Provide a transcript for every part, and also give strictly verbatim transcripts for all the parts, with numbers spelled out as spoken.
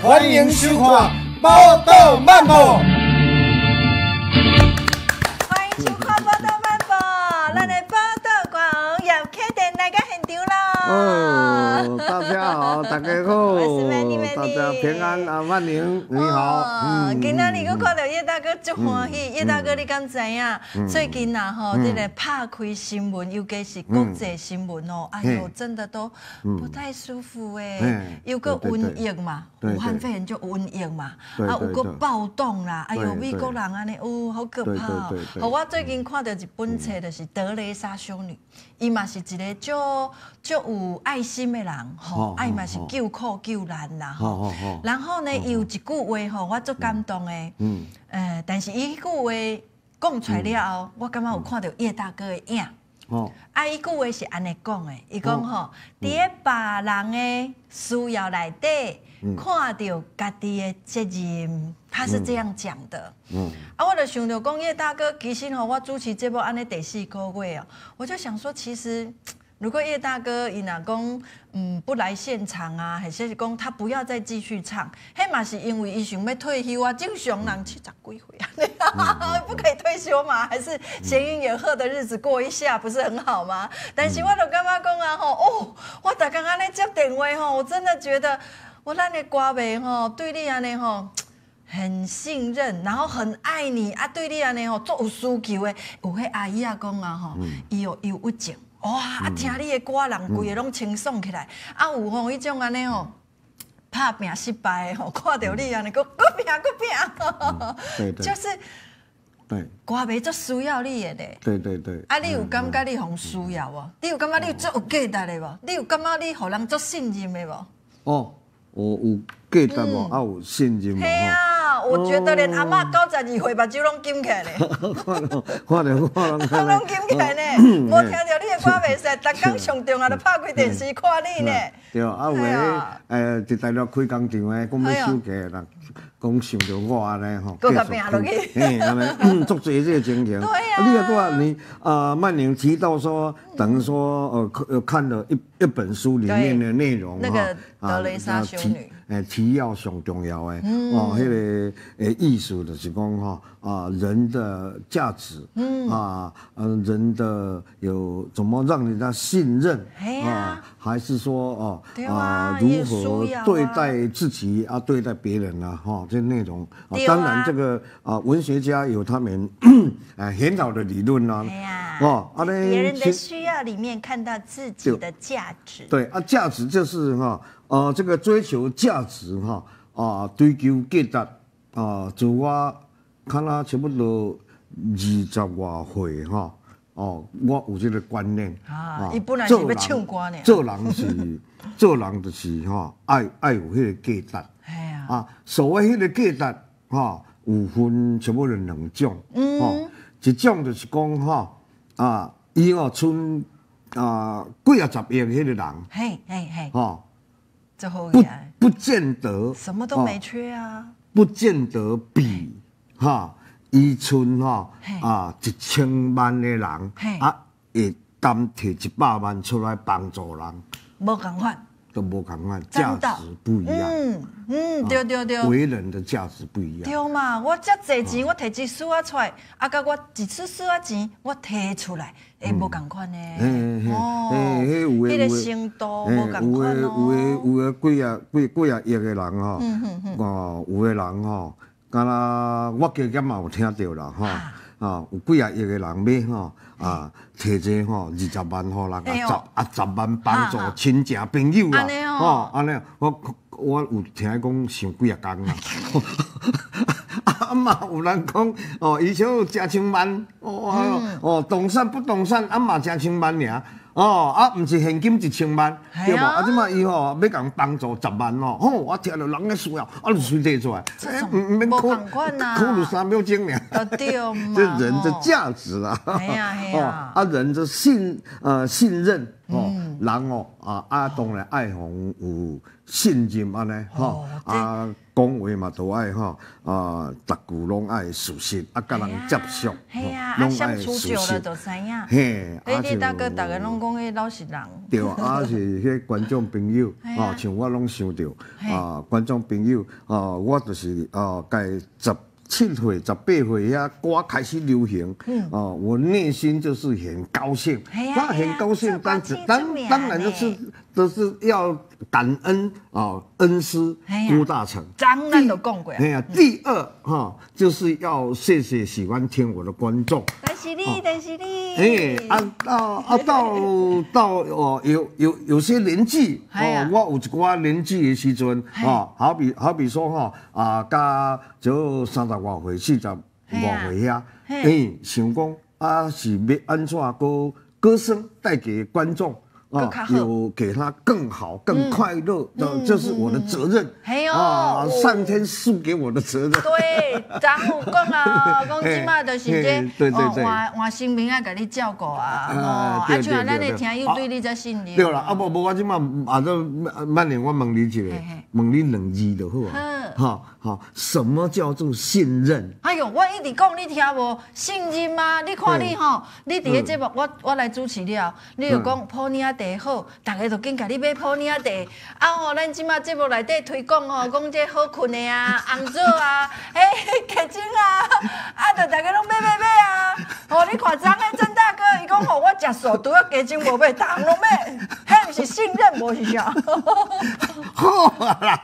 欢迎收看《报道漫报》。 欢迎收看《报道漫报》，咱的报道官也客电来到现场啦。 哦，大家好，大家好， 我是美丽美丽大家平安啊，万宁你好。 嗯，今仔日我看到叶大哥足欢喜，叶大哥你敢知影？最近啊吼，这个拍开新闻，尤其是国际新闻哦，哎呦，真的都不太舒服诶。有个瘟疫嘛，武汉肺炎就瘟疫嘛，啊有个暴动啦，哎呦，美国人安尼，哦，好可怕哦。好，我最近看到一本册，就是德蕾莎修女，伊嘛是一个足足有爱心的人，吼，爱嘛是救苦救难啦，吼。然后呢，伊有一句话吼，我足感动的，嗯，呃，但是伊句话讲出来了后，我感觉有看到叶大哥的影。哦，啊，伊句话是安尼讲的，伊讲吼，伫咧别人的需要内底，看到家己的责任，他是这样讲的。嗯，啊，我就想到讲叶大哥，其实吼，我主持节目安尼第四个月哦，我就想说，其实。如果叶大哥伊若讲嗯不来现场啊，还是讲他不要再继续唱，迄嘛是因为伊想要退休啊。正常人七十几岁啊，不可以退休嘛？还是闲云野鹤的日子过一下，不是很好吗？但是我就感觉讲啊吼，哦，我逐工安尼接电话吼，我真的觉得我咱的歌迷吼对你安尼吼。很信任，然后很爱你啊，对你安尼吼做有需求的，有迄阿姨啊讲啊吼，伊有伊有郁情。哇！啊，听你的歌，人规个拢清爽起来。啊，有吼迄种安尼吼，拍拼失败吼，看到你安尼，搁搁拼搁拼， 对对， 就是对歌迷足需要你的咧。 对对对。 啊，你有感觉你互需要无？你有感觉你足有价值的无？你有感觉你互人足信任的无？ 哦，我有价值无？啊，有信任无？ 系啊，我觉得连阿嬷九十二岁目睭拢金起来咧。 看到看到我拢拢金起来咧，无听到你的歌袂使，逐工上重要就拍开电视看你呢。 对，啊有诶，诶，伫台北开工厂诶，讲要收价人，讲想着我安尼吼， 继续拼落去， 嘿，安尼，足侪这个情形。 对呀。 你也对你啊，曼宁提到说，等于说呃看了一一本书里面的内容那个德蕾莎修女。 诶，提要上重要诶，哦，迄个诶艺术就是讲哈啊，人的价值，嗯啊，嗯，人的有怎么让人家信任啊，还是说哦啊，如何对待自己啊，对待别人啊，哈，这内容啊，当然这个啊，文学家有他们啊很好的理论啊， 哦，啊，别人的需要里面看到自己的价值， 对啊，价值就是哈。呃，这个追求价值哈啊，追求价值啊，自我看啊差不多二十外岁哈哦，我有这个观念啊。伊本来是要唱歌呢。 做人是做人就是哈，爱爱有迄个价值。系啊。啊，所谓迄个价值哈，有分差不多两种。嗯。一种就是讲哈啊，伊哦剩啊几啊十亿迄个人。 嘿嘿嘿。 哈。 不不见得什么都没缺啊， 不见得比哈伊村哈啊一千万的人啊会担摕一百万出来帮助人， 无共款， 都无共款，价值不一样。 嗯嗯，对对对， 为人的价值不一样。 对嘛，我遮侪钱，我摕一丝仔出来，啊，甲我一丝丝仔钱，我摕出来，会无共款呢。哦，迄个程度无共款咯。 有诶有诶有诶几啊几几啊亿个人吼，哦，有诶人吼，敢若我加减嘛有听到啦吼。啊，有几啊亿个人要吼啊，摕这吼二十万互人，啊十啊十万帮助亲戚朋友啦，吼安尼，我我有听讲上几啊工啦。啊嘛有人讲哦，以前有成千万，哦哦，动产不动产，啊嘛成千万尔。哦，啊，毋是现金一千万，对无？啊，即马伊吼要共帮助十万哦，吼，我听到人个需要，啊，就随摕出来， 唔唔免考考虑三秒钟尔。 对嘛， 这人的价值啊， 系啊系啊， 啊，人的信呃信任哦， 人哦啊啊，当然爱红有信任安尼吼啊，讲话嘛都爱吼啊，逐句拢爱事实，啊，甲人接触， 嘿啊，啊相处久了就知影。 嘿， 你你大哥大家拢讲迄老实人。 对啊，是迄观众朋友哦，像我拢想到啊，观众朋友啊，我就是啊，该十。七岁、十八岁呀，歌开始流行，嗯、哦，我内心就是很高兴，那很高兴，但是当当然就是都是要感恩啊、哦，恩师郭大成， 当然都讲过。 哎呀，第二哈、哦，就是要谢谢喜欢听我的观众。 但是你，但是你， 哎，啊到啊到到哦，有有有些年纪哦，我有一寡年纪的时阵哦，好比好比说哈啊，加就三十外岁、四十外岁遐，哎，想讲啊是要安怎个歌声带给观众。啊，有给他更好、更快乐，嗯，这是我的责任。 哎呦， 啊，上天赐给我的责任。 对，张有讲啊，讲即马就是这， 哦， 换换生命啊，甲你照顾啊，哦，啊，像咱的听友对你才信任。 对啦，啊无无，我即马啊都慢点，我问你一个，问你两字就好啊。哈，好，什么叫做信任？ 哎呦，我一直讲你听无，信任吗？你看你吼，你伫个节目，我我来主持了，你又讲普尼亚茶好，大家就紧甲你买普尼亚茶。啊吼，咱即马节目内底推广吼，讲这好困的啊，红枣啊，嘿，鸡精啊，啊，就大家拢买买买啊。吼，你看张个曾大哥，伊讲吼，我食素，除了鸡精无买，大项拢买，迄毋是信任，无是啥。 好啦，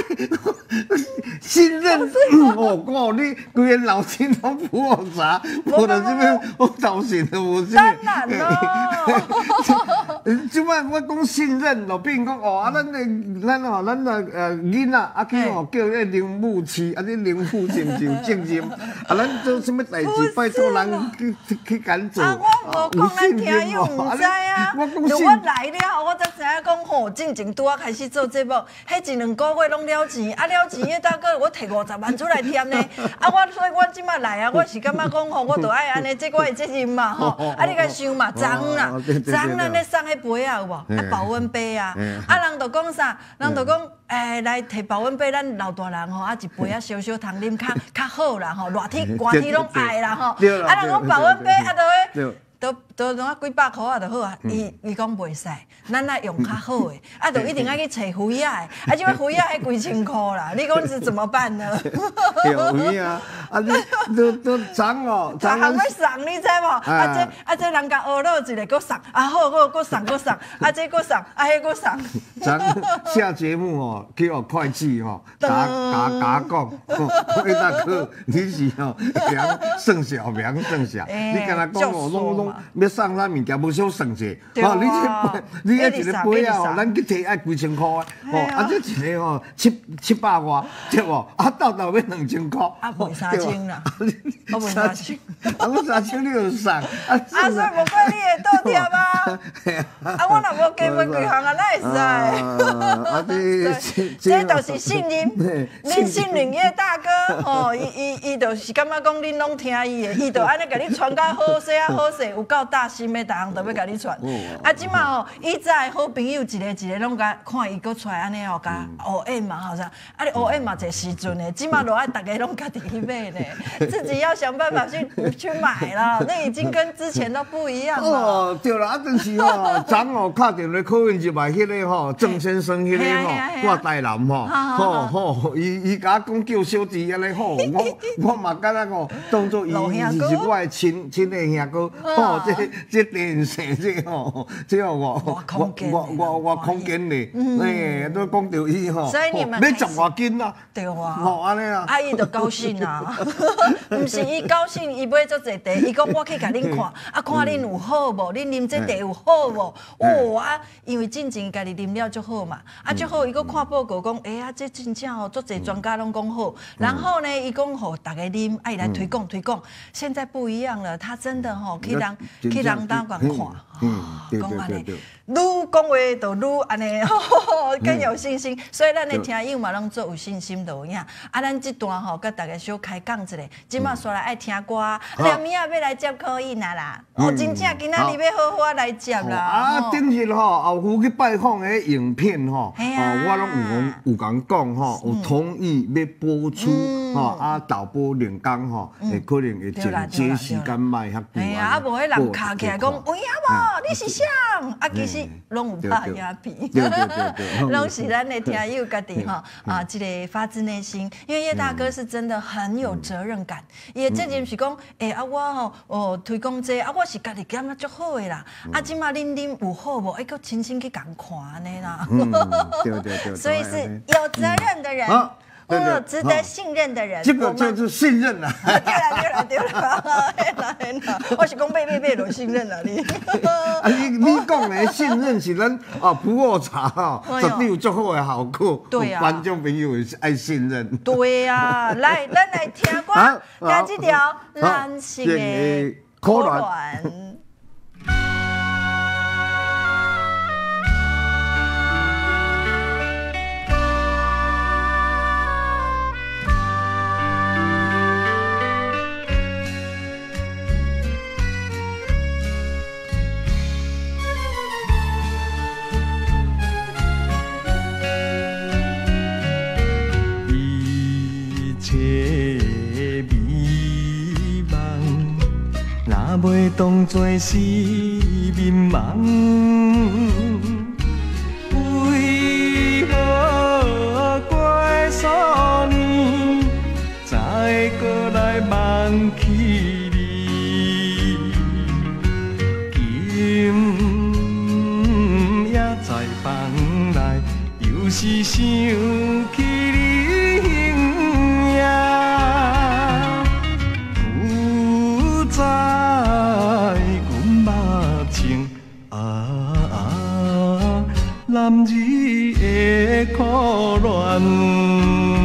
信任，我讲你规个脑筋拢不好查，我到这边我倒信了，我这当然咯。 即摆我讲信任咯，比如讲哦，啊，咱的咱吼，咱的呃囡仔啊去吼叫迄灵母饲，啊，你灵母是毋是有责任？啊，咱做什么代志，拜托人去去敢做。 啊，我无讲，咱听友毋知啊。我讲信。我来了，我才知影讲吼，进前拄啊开始做节目，迄一两个月拢了钱，啊了钱，迄大哥我摕五十万出来添呢。啊，我所以我即马来啊，我是感觉讲吼，我著爱安尼，这我的责任嘛吼。啊，你甲想嘛，脏啦，脏咱咧送迄杯啊有无？啊保温杯啊，啊人著讲啥？人著讲，诶来摕保温杯，咱老大人吼，啊一杯啊小小通啉较较好啦吼，热天寒天拢爱啦吼。啊人讲保温杯啊著迄。都都拢啊几百箍啊就好啊，伊伊讲袂使，咱来用较好诶，啊，就一定爱去找肥仔诶，啊，即摆肥仔迄几千箍啦，你讲是怎么办呢？ 有肥啊，啊你都都涨哦， 逐项要送，你知无？啊这啊这人家学了一个，搁送，啊好好，搁送搁送，啊这搁送，啊迄搁送。 咱下节目哦，去学会计吼，甲甲甲讲，魏大哥，你是吼量算小，量算小，你敢若讲哦，拢拢。要送啥物件，无少算者。哦，你这你迄一个杯啊，吼，咱去摕爱几千箍啊，吼，啊这一个吼七七百外，对无？啊到到要两千箍， 啊卖三千啦，我卖三千， 啊我三千你就送，啊啊所以无怪你会倒贴啊，啊我若无加买几项啊，哪会使？ 啊这这就是信任，恁信任迄大哥，吼，伊伊伊就是感觉讲恁拢听伊的，伊就安尼甲你传甲好势啊好势。有够大心的，逐项都要甲你传。啊，即马吼，以前好朋友一个一个拢甲看伊搁出来安尼哦，甲学 M 嘛，好像啊，你学 M 嘛一时阵的，即马落来大家拢家己去买咧，自己要想办法去去买啦。那已经跟之前都不一样了。 哦，对啦，啊，但是吼，昨哦敲电话考验一摆，迄个吼郑先生，迄个吼我台南吼，吼吼，伊伊甲我讲叫小弟安尼好，我我嘛感觉吼，当作伊伊是我的亲亲的兄哥。哦，这这电视这吼，这哦我我我我我空间嘞，哎，都讲到伊吼，要十外斤啦， 对啊， 吼安尼啊， 啊伊就高兴啊，毋是伊高兴，伊买足济茶，伊讲我去甲恁看，啊看恁有好无，恁啉这茶有好无？哦啊，因为进前家己啉了足好嘛，啊足好，伊搁看报告讲，哎啊这真正哦，足济专家拢讲好，然后呢，伊讲吼大家啉，爱来推广推广，现在不一样了，他真的吼去人。去人当管看， 嗯，对对对对。 愈讲话就愈安尼，更有信心。所以咱的听友嘛，拢做有信心就有影。啊，咱这段吼，甲大家小开讲一下。即马煞来爱听歌，连明仔要来接可以啦啦。哦，真正今仔日要好好来接啦。 啊，顶日吼，后夫去拜访的影片吼，哦，我拢有有讲讲吼，有同意要播出吼，啊，导播连工吼，会可能会剪接时间卖遐久。 哎呀，啊，无迄人卡起来讲，有影无？你是啥？啊，其实。拢有拍影片，拢是咱的听友家己吼啊，这个发自内心。因为叶大哥是真的很有责任感，伊的责任是讲，诶啊我吼哦推广这啊我是家己感觉足好的啦，啊即马恁恁有好无？哎，佮亲身去共看安尼啦， 对对对， 所以是有责任的人。嗯，值得信任的人， 这个就是信任啦。 对啦，对啦，对啦，嘿啦嘿啦，我是讲买买买就信任啦你。 啊，你你讲的信任是咱啊普洱茶吼，绝对有足好的效果。 对啊， 观众朋友爱信任。 对啊，来，咱来听歌，听这条蓝色的可恋。 袂当作是迷茫，为何过数年才会过来忘记你？今夜在房内，又是想起你形影，不知。男儿的可恋。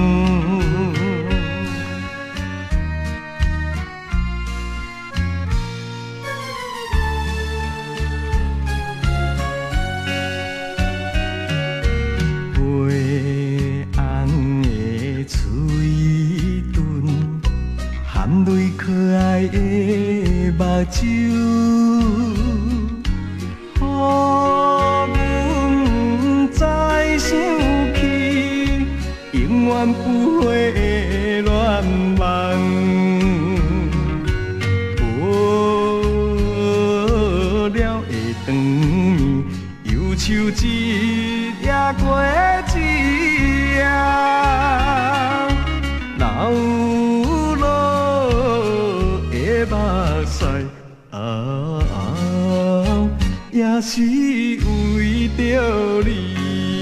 灰红的嘴唇，含泪可爱的目睭。永远不会的恋梦，无聊的长暝，忧愁一夜过一夜，流落的目屎啊，也是为着你。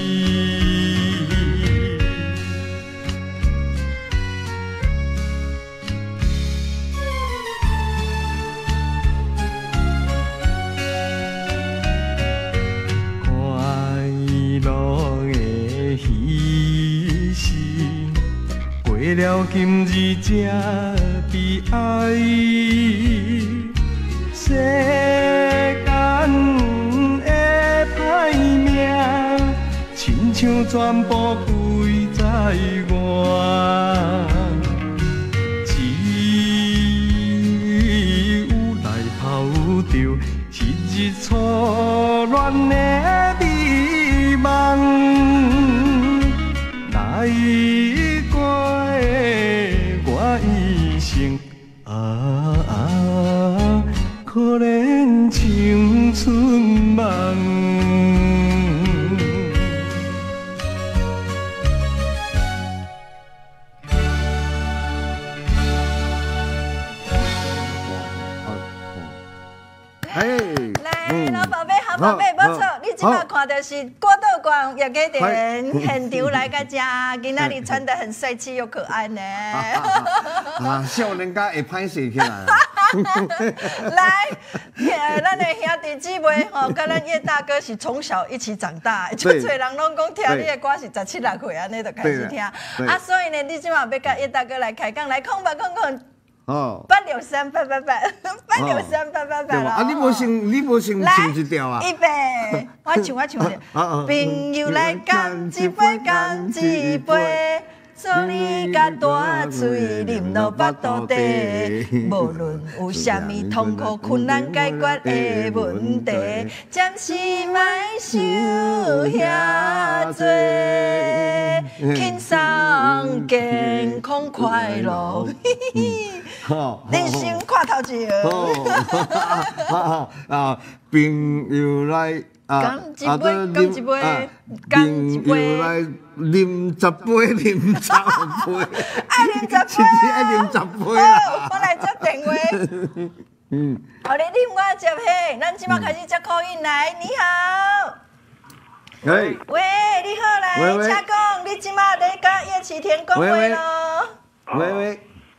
过了今日这悲哀，世间的歹命，亲像全部归在我，只有来抛掉昔日初恋的美梦，来。啊啊，可怜青春梦。 来，老宝贝，好宝贝，不错，你今麦看到是郭道光也给点现场来个家，今仔日穿得很帅气又可爱呢。 啊，少年家会歹势起来。 来，咱的兄弟姊妹吼，跟咱叶大哥是从小一起长大，就侪人拢讲听你的歌是十七六岁安尼就开始听，啊，所以呢，你今晚要跟叶大哥来开讲，来讲吧，讲讲哦， 八六三八八八，八六三八八八啊，你无先，你无先唱一条啊？ 预备，我唱我唱者。朋友来干一杯，干一杯。祝你甲大嘴啉落腹肚底，无论有啥物痛苦困难解决的问题，暂时莫想遐多，轻松健康快乐，人生看头前。 啊，朋友来。 干一杯，干一杯，干一杯。 来啉十杯，啉十杯。 爱啉十杯啊！爱啉十杯啦。 好，我来接电话。嗯。好，你啉我接嘿，咱即马开始接口音来，你好。 喂。 喂，你好来，请讲，你即马在甲叶启田讲话咯。 喂喂。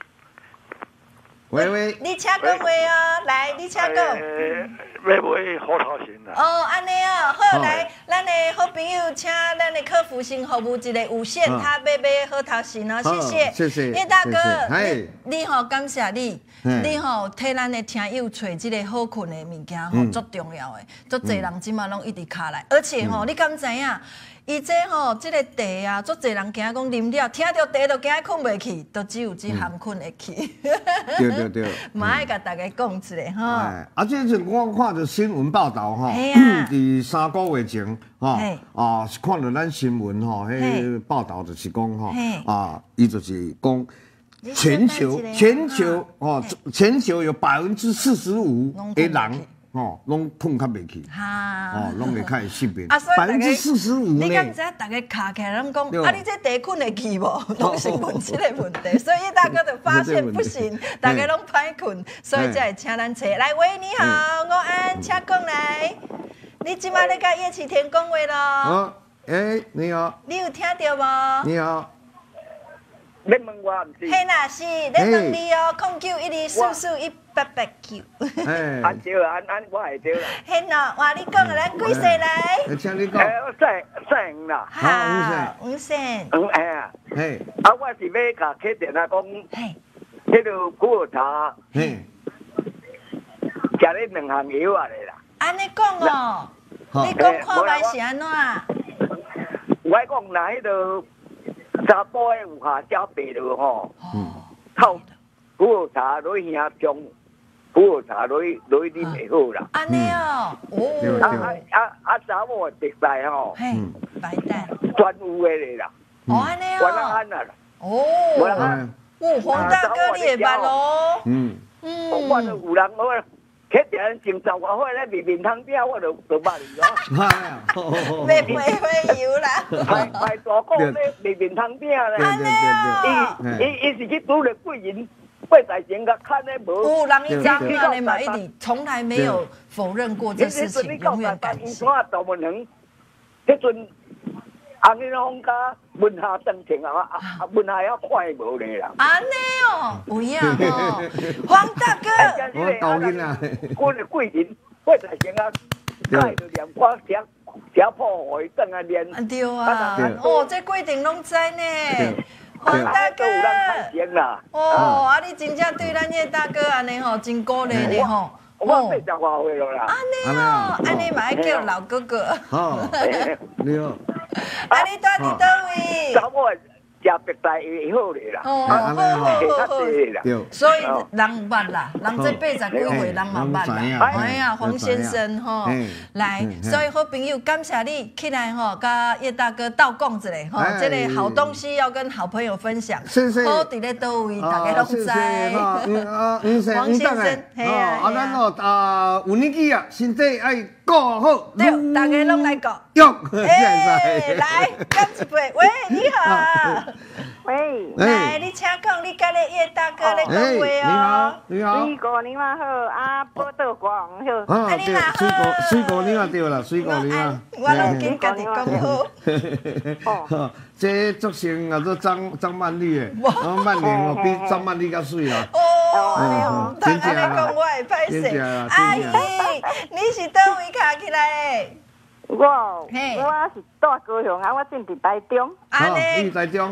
喂喂。 你请讲话哦，来，你请讲。 要买好头型啦。 哦，安尼哦，好来，咱的好朋友，请咱的客服性服务一个无线，他买买好头型哦，谢谢， 谢谢， 叶大哥， 你你好，感谢你，你好替咱的听友找这个好困的物件吼，足重要的，足侪人即马拢一直卡来，而且吼，你敢知影？伊这吼，这个茶啊，足侪人惊讲啉了，听到茶就惊困袂去，都只有这含困会去。 对对对， 嘛爱甲大家讲一下吼。 啊，这是我看着新闻报道吼，伫三个月前吼，啊是看到咱新闻吼，迄报道就是讲吼，啊，伊就是讲全球全球哦，全球有百分之四十五的人。哦，拢困较袂去，哦，拢会较会失眠，百分之四十五呢。 你敢知大家卡起来，拢讲啊，你这茶困会去无？拢是问这个问题，所以大哥就发现不行，大家拢歹困，所以才会请咱找来。喂，你好，我安，请讲来。你即摆咧甲叶启田讲话咯？ 哦，诶，你好。 你有听到无？ 你好。 你问我唔是？ 嘿啦是，你问你哦，空九一二四四一八八九。 安对啦，安安我会对啦。 嘿喏，话你讲个，咱几岁来？ 请你讲。 诶，我姓姓啦。 好，吴姓。 嗯，哎呀。 嘿。 啊，我是要甲客电啊讲， 嘿， 迄个古茶， 嘿， 食咧两项药啊咧啦。 安尼讲哦，你讲看卖是安怎？ 我讲那迄个。查甫的有下脚白落吼，透古茶落去兄中，古茶落去落去啉会好啦。 安尼哦，哦。 啊啊啊啊！查某的白带吼， 嘿，白带， 专有的咧啦。 哦，安尼哦。 我人安啦。 哦。 我人安。 哦，黄大哥你会捌咯？ 嗯。 嗯。 我都有人我。迄点前十外岁咧，面面汤饼我就就捌你咯。 卖玫瑰油啦。 卖卖大股咧，面面汤饼咧。 安尼哦。 伊伊伊是去拄着贵人八十前甲看咧无。 有人伊讲安尼嘛，一直从来没有否认过这事情，永远感谢。 我大门人，迄阵红日风家文下登程啊啊文下要快无咧啦。 安尼哦，有影哦，黄大哥。 我高兴啊！ 我的贵人八十前啊，带着念我写写破回转啊念。 啊对啊，哦，这规定拢知呢。黄大哥。哦，啊你真正对咱叶大哥安尼吼，真鼓励你吼。 我八十外岁了啦。 安尼哦，安尼嘛爱叫老哥哥。 好，你好。 啊，你住伫倒位？ 查某食白菜会好咧啦。 哦，好好好。 对。 所以人捌啦，人这八十几岁人嘛捌啦。哎呀，黄先生吼，来，所以好朋友，感谢你起来吼，甲叶大哥斗讲一下吼，这个好东西要跟好朋友分享。好伫咧倒位，大家拢知。 黄先生，嘿啊，啊，咱哦啊，有年纪啊，身体爱顾好。 对，大家拢来顾。 用。 哎，来，干一杯，喂，你好。 喂， 来，你请讲，你甲咧叶大哥咧讲话哦。 你好， 水果你嘛好，啊，报道光好。 啊，对，水果水果你嘛对啦，水果你嘛。 我拢跟家己讲好。 哦，这作成啊，做张张曼丽的，张曼丽哦比张曼丽较水啦。 哦，他安尼讲我会歹势。阿姨，你是倒位卡起来的？ 我，我是住高雄啊，我住伫台中。 安尼，你台中。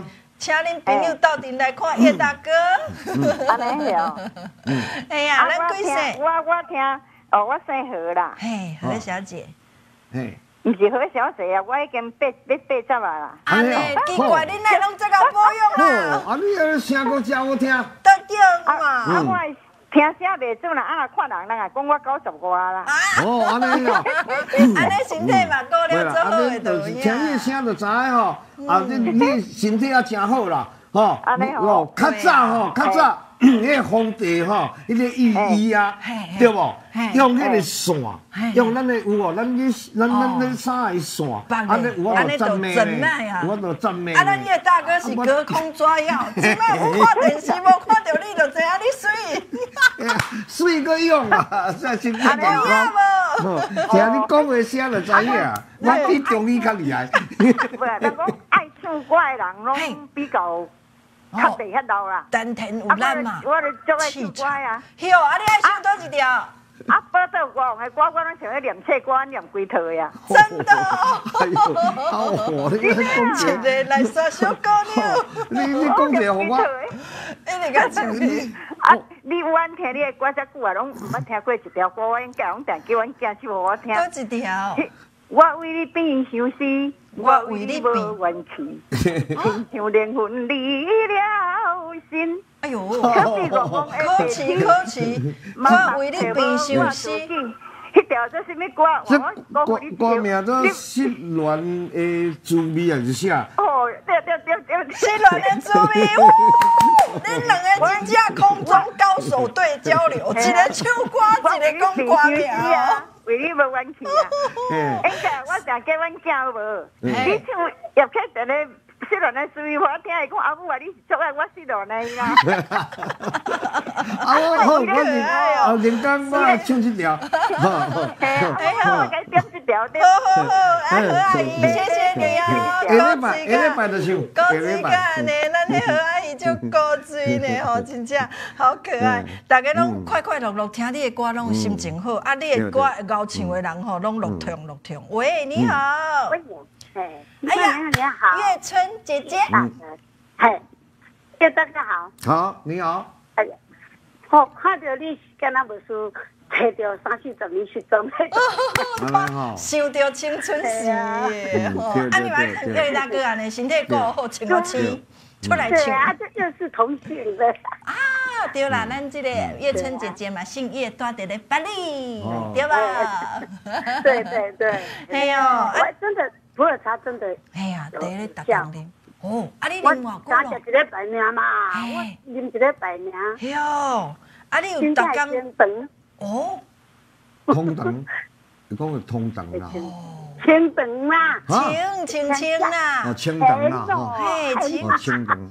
请恁朋友到阵来看叶大哥。 安尼了。 哎呀，咱几岁？ 我我听，哦，我姓何啦。 嘿，何小姐。 嘿， 唔是何小姐啊，我已经八要八十啊啦。 安尼奇怪，恁来拢这个保养啦？ 啊，你个声歌真好听。 得对啊嘛？ 啊，我听声袂准啦，啊，看人人啊讲我九十外啦。 哦，安尼哦。 安尼身体嘛，过了做好的就就是听你声就知吼，啊，你你身体也真好啦，吼，哦，较早吼，较早，迄个皇帝吼，迄个御医啊，对无？用迄个线，用咱的有无？咱去咱咱咱衫的线，安尼有法度赞美咧，有法度赞美。 啊，咱叶大哥是隔空抓药，即摆有看电视无看到你，就知影你水。 水个用啊，这身体健康。 无？ 听你讲话声就知影，我比中医较厉害。 不啦，咱讲爱唱歌的人拢比较较袂遐老啦。 丹田有力嘛， 我咧足爱唱歌啊。 哟，啊，你爱唱多一条？ 啊，报道我的歌，我拢像咧念册歌，念几套呀。 真的哦。 哎呦，好火！你个讲一个来三首歌了。 你你讲者互我。 一直甲唱你。 啊，你阮听你的歌遮久啊，拢毋捌听过一条歌，阮家拢定叫阮囝唱互我听。 多一条。 我为你变相思，我为你无怨气，亲像灵魂离了心。 哎呦，可气可气，我为你变相思。 迄条做什么歌？ 这歌歌名做《失恋的滋味》还是啥？ 哦，对对对对， 失恋的滋味。恁两个真正空中高手对交流，一个唱歌，一个讲歌名。 为你无怨气啊！哎呀，我常叫阮囝好无？你唱叶启田的《失恋的滋味》，我听伊讲阿母话你是做爱我失恋的啦。 啊，我好，我连啊连刚我唱一条。 哎呀，我该点一条的。 好好好，啊何阿姨，谢谢你啊！ 下礼拜下礼拜就唱。 高水感呢，咱的何阿姨就高水呢，吼，真正好可爱。大家拢快快乐乐听你的歌，拢心情好。啊，你的歌熬唱的人吼，拢乐听乐听。喂，你好。 喂，哎， 哎呀， 你好， 月春姐姐。 哎，叶大哥好。 好，你好。 哎呀，我看到你敢若无事。摕到三四十年时阵， 想到青春时耶！吼，啊，你嘛叶大哥安尼身体顾好，穿个青出来唱。 对啊，这就是同姓的。 啊，对啦，咱这个叶春姐姐嘛，姓叶，住伫咧巴黎，对吧？ 对对对。 哎呦， 我真的普洱茶真的。 哎呀，第一逐工啉。哦，啊，你啉偌久咯？ 我食一个百年嘛，我啉一个百年。 哟，啊，你有逐工？哦， 通肠，你讲个通肠啦。 清肠啦， 清清清啦。 哦，清肠啦，吼， 嘿，清清肠。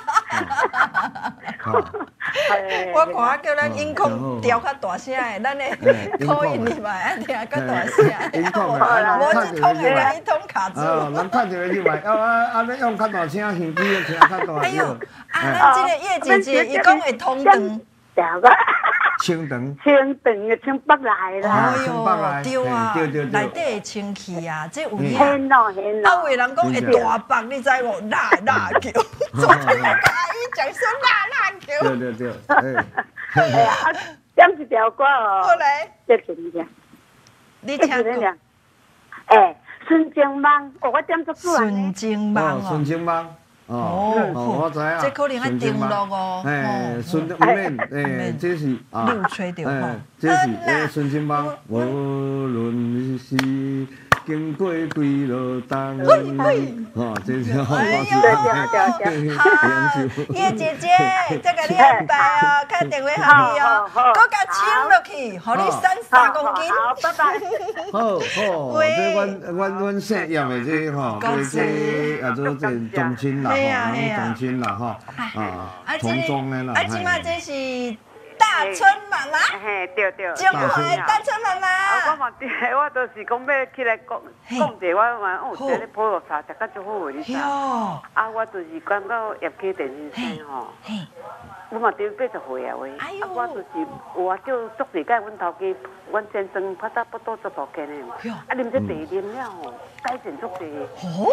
我看啊，叫咱音控调较大声的，咱的口音你嘛爱听较大声。 音控啊， 无一通的把一通卡住。 啊，咱看着你嘛，要啊啊，你用较大声，耳机要听较大。 哎呦，啊，咱这个叶姐姐伊讲会通肠。 清肠， 清肠的清北来啦， 哎呦，对啊，内底会清气啊，这有影。 很咯很咯。 啊，有人讲会大白，你知无？辣辣叫，昨天那个阿姨讲说辣辣叫。 对对对，哎。 哎呀，点一条歌哦。 好嘞。 再听一下。 你唱过。 哎，纯情梦，我点足久啊。 纯情梦哦。 纯情梦。 哦， 我知啊， 这可能要定落哦。 哎，顺唔免，哎，这是啊， 你有吹到吼？ 这是哎，顺情梦，无论是经过几落冬，哦，这是好， 哎呦，好，叶姐姐，这个你安排哦，看电话给你哦，搁甲请落去，互你省三公斤。 好，拜拜。 好好，这阮阮阮姓叶的这吼，这啊做这宗亲啦，吼，宗亲啦，吼，啊，同宗的啦。 啊，即马这是大春妈妈。 嘿，对对。 中华的大春妈妈。 啊，我嘛对，我都是讲要起来讲讲者，我讲哦，这个普洱茶食甲足好的，你知？啊，我就是感到叶启田先生吼。我嘛对八十岁啊喂，啊我就是有啊叫足时间，阮头家、阮先生拍打不多做头家呢，啊啉这茶啉了吼，改善足济。哦，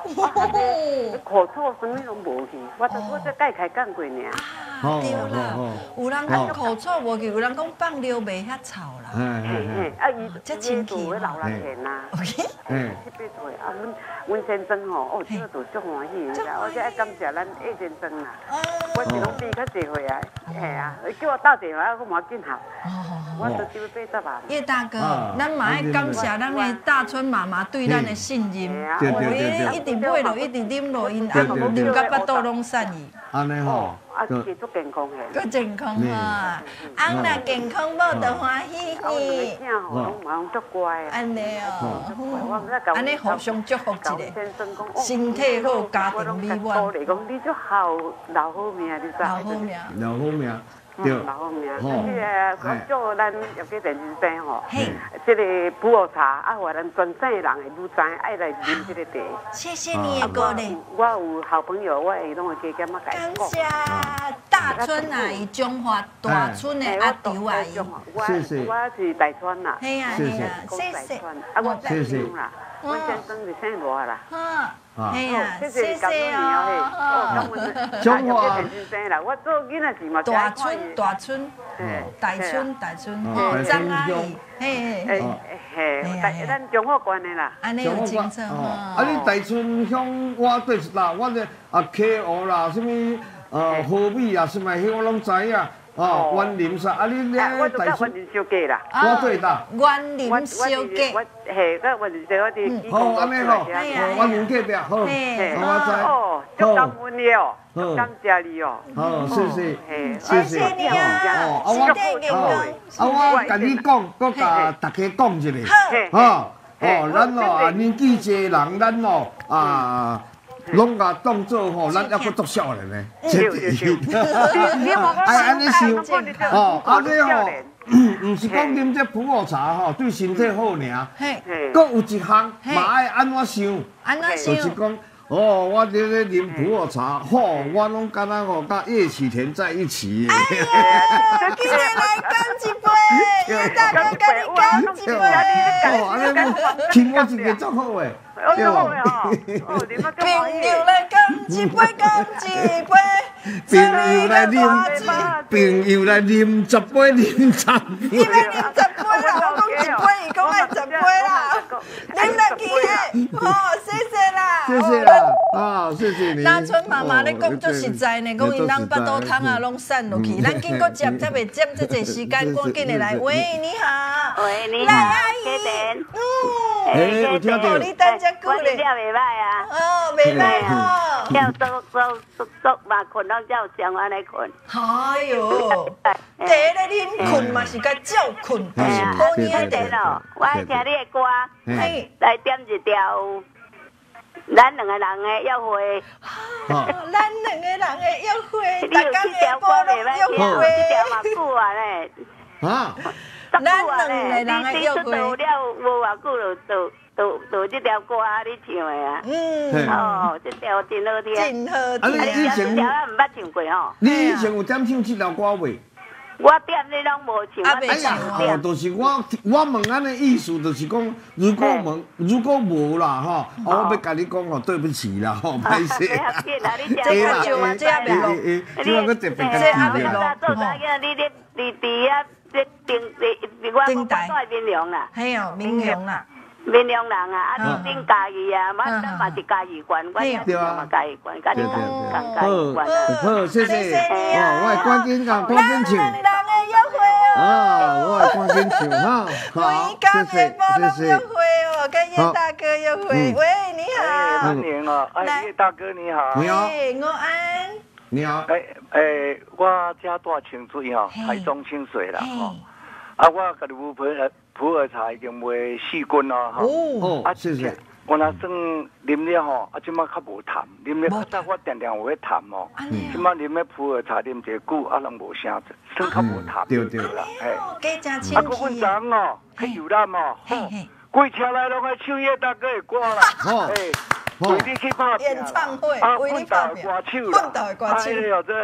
我口臭什么拢无去，我都我这盖开讲过呢。 啊，对啦，有人讲口臭无去，有人讲放尿袂遐臭啦。 嘿嘿嘿， 啊，伊这亲戚会老人田呐。嗯，七八岁啊，阮阮先生吼，哦，这个都足欢喜，我这爱感谢咱叶先生啦。我是拢比较济岁啊，系啊，叫我打电话，我冇紧下。我都收八十万。 叶大哥，咱嘛爱感谢咱的大春妈妈对咱的信任， 对对对对， 一直买落，一直啉落，因阿啉到巴肚拢散去。 安尼吼。 啊，是足健康的， 足健康啊！翁若健康，某就欢喜呢。 哦，拢嘛拢足乖。 安尼哦，安尼互相祝福一下，身体好，家庭美满。 我嚟讲，你足好留好命，你知？ 留好命， 留好命。对， 留好命。即个我祝咱入去电视生吼，即个普洱茶啊，话咱全省人会愈知爱来啉即个茶。 谢谢你的鼓励。 我有好朋友，我会拢会加减啊改。 感谢大春阿姨，中华大春的阿丢阿姨。 谢谢。 我是大川啦。 嘿呀嘿呀，谢谢。 啊，我大川啦，我先生是姓罗啦。 啊，嘿呀，谢谢哦。 中华。我做囡仔时嘛。 大春大春，大春大春，哦，张阿姨，嘿嘿嘿，嘿，咱中华关的啦。 安尼有清楚哦。啊，你大春乡我对啦，我这啊溪湖啦，什么呃河米啊，什么迄我拢知影。哦，园林啥？啊，你咧大春？ 我园林小街啦。 我对啦。 园林小街。 我嘿，个园林小我哋。 好，安尼吼，园林隔壁好，我知。 哦，足感恩你哦，足感谢你哦。 好，谢谢， 谢谢你啊！哦， 身体健康。啊，我甲你讲，搁甲大家讲一个，哈，哦，咱哦年纪济人，咱哦啊。拢甲当做吼，咱还阁足少年呢， 对对对， 哎，安尼想，哦，安尼吼，毋是讲啉这普洱茶吼对身体好尔，嘿，阁有一项嘛爱安怎想， 安怎想， 就是讲，哦，我这咧啉普洱茶，吼，我拢敢若吼甲叶启田在一起。 哎呀，今日来干一杯，叶大哥跟你干一杯， 哦，安尼请我一个足好诶。 对哦， 朋友来干一杯，干一杯， 朋友来啉，朋友来啉十杯，啉十杯。 伊要啉十杯啦，我讲一杯，伊讲爱十杯啦，啉得起的，好，谢谢啦， 谢谢啦，啊，谢谢你。 大春妈妈咧讲足实在呢，讲因人巴肚汤啊拢散落去，咱经过接才袂占这济时间，赶紧的来，喂，你好， 喂，你好， 来阿姨， 嗯， 哎，有听到？ 你等只久咧， 我袂歹啊， 哦，袂歹哦， 叫做做做做嘛，困到叫上安尼困。 哎哟，第一咧恁困嘛是甲照困，就是抱你啊的咯。我爱听你的歌， 嘿， 来点一条，咱两个人的约会。 咱两个人的约会，大家你有这条歌袂歹听，这条嘛久啊咧。 啊， 咱两个人的约会。 你出道了无偌久就就。都都这条歌啊，你唱的啊，嗯，哦，这条真好听， 真好听。 啊，你以前这条啊，唔捌唱过吼？ 你以前有点唱这条歌未？ 我点你拢无唱， 我袂唱。 哦，就是我我问安尼意思，就是讲，如果问如果无啦吼，我要甲你讲吼，对不起啦吼，歹势。 这合适啦，你这这较少啊，这也袂录。 这我搁特别甲你记啦。做啥个？你你你伫啊？这顶顶我我在民良啦。 嘿哦，民良啦。 闽南人啊，啊，你顶家己啊，我咱嘛是家己管，我咱嘛家己管，家己讲讲家己管。 好，谢谢。哦，我赶紧讲，赶紧唱。 人的约会哦。 啊，我赶紧唱哈。好，谢谢，谢谢。 约会哦，跟叶大哥约会。喂，你好。 欢迎哦，哎，叶大哥你好。 你好。 我安。 你好。 哎哎，我家住清水吼，台中清水啦吼。啊，我甲你有朋友。普洱茶已经卖四斤咯， 吼，啊，谢谢。 我那算啉了吼，啊，即摆较无痰，啉了较早我定定有迄痰哦，即摆啉了普洱茶啉一久，啊，拢无啥，算较无痰。 对对啦，嘿。 啊， 啊，佮阮昨哦，去游览哦，吼，规车内拢爱唱叶大哥的歌啦，嘿，为你去拍演唱会， 啊，阮台歌手啦，哎呦这。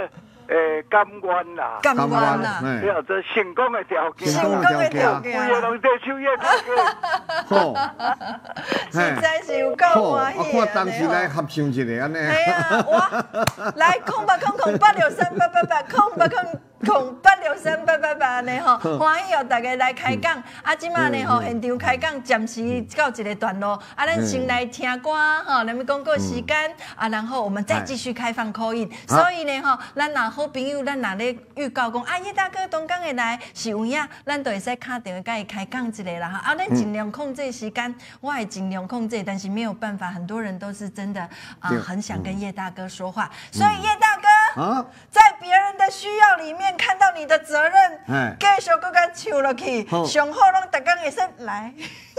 诶，甘愿啦， 甘愿啦， 叫做成功的条件， 成功的条件， 规个人在手叶大哥， 好， 实在是有够欢喜我看当时来合唱一个安尼。 系啊，我来空八空空八六三八八八空八空空八六三八八八呢吼，欢喜哦，大家来开讲。啊，即马呢吼，现场开讲暂时到一个段落，啊，咱先来听歌吼，咱们广告时间啊，然后我们再继续开放 call in。所以呢吼，咱若好朋友，咱若咧预告讲，啊，叶大哥东港会来是有影，咱就会使敲电话甲伊开讲一个啦哈。啊，咱尽量控制时间，我会尽量控制，但是没有办法，很多人都是真的啊，很想跟叶大哥说话，所以叶大哥啊，在别人的需要里面看到你的责任，继续搁甲唱落去，上好拢逐工会使来。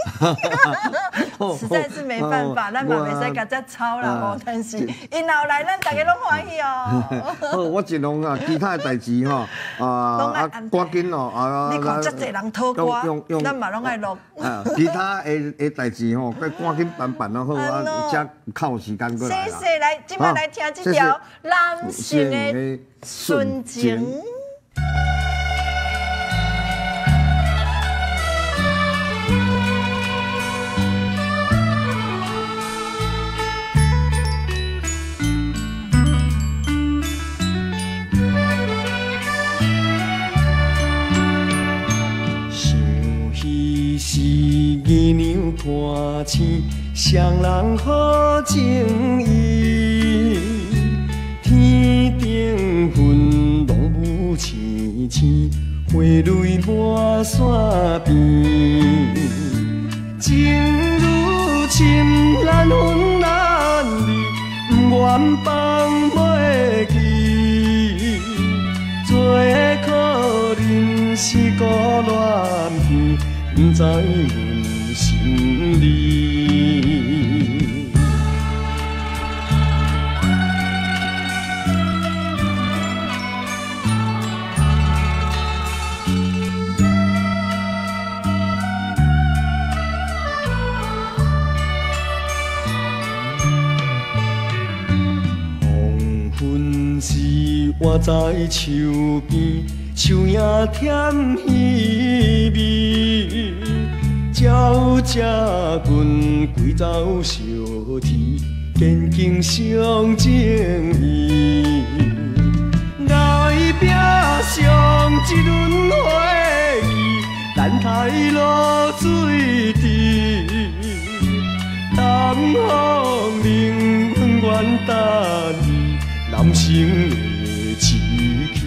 实在是没办法，咱嘛袂使甲遮吵啦哦。但是因后来，咱大家拢欢喜哦。 好，我尽量啊，其他的代志吼，啊啊，赶紧哦啊。 你看遮济人讨歌，咱嘛拢爱录。 啊，其他的的代志吼，该赶紧办办了好啊，才靠时间过来啦。 谢谢，来，今摆来听这条男性的纯情。 是月娘伴星，双人好情意。天顶云浓雾青青，花蕊满山边。情如深，难分难离，不愿放袂记。做可能是孤恋片。不知阮心里，黄昏时我在树边。树影添稀微，鸟只群归走小啼，坚强上正义。爱拼上一轮回忆，等待落水滴。当风令阮愿等你，男生的痴气。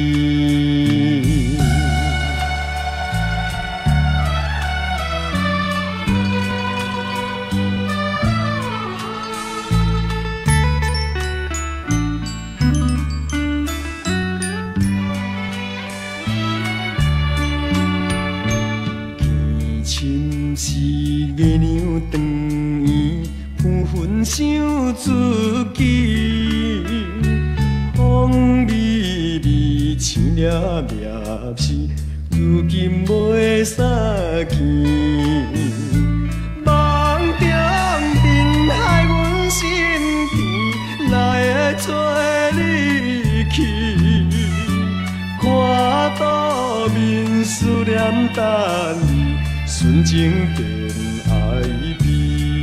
月娘长圆，浮云想自己。风微微，青粒粒是，如今袂使见。梦中人害阮心田，哪会找你去？看到面思念等你，纯情变爱悲。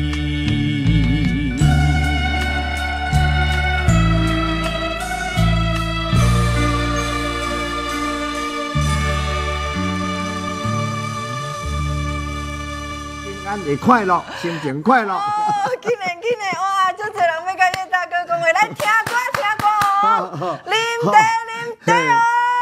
平安的快乐，心情快乐。 哦，紧嘞紧嘞，哇，足侪人要甲叶大哥讲话，来听歌听歌哦，啉茶啉茶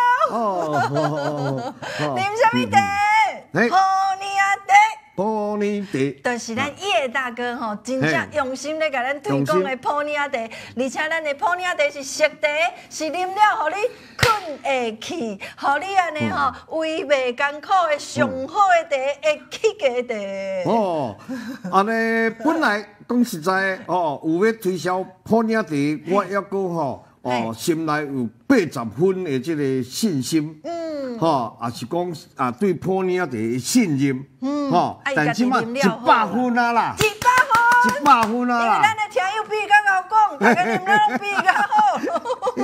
哦。哦，啉什么茶？泡尼亚茶。 泡尼茶， 就是咱叶大哥吼，真正用心咧，甲咱推广的泡尼亚茶，而且咱的泡尼亚茶是熟茶，是啉了，互你困会去，互你安尼吼胃袂艰苦的上好的茶，会起价茶。 哦，安尼本来讲实在哦，有要推销泡尼亚茶，我抑个吼。哦，心内有八十分的这个信心，嗯，吼，也是讲啊对泡尼亚茶的信任，嗯，吼，但即马一百分啊啦， 一百分， 一百分啊啦， 因为咱的听友比较好讲，大家啉了拢比较好。